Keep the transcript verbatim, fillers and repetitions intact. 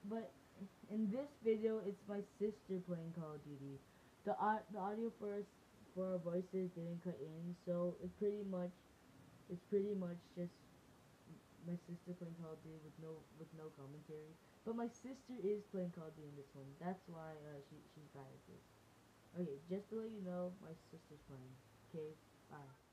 but in this video, it's my sister playing Call of Duty. The au- the audio for us, for our voices didn't cut in, so it pretty much it's pretty much just my sister playing Call of Duty with no with no commentary. But my sister is playing Call of Duty in this one. That's why uh, she she's bad at this. Okay, just to let you know, my sister's playing. Okay, bye.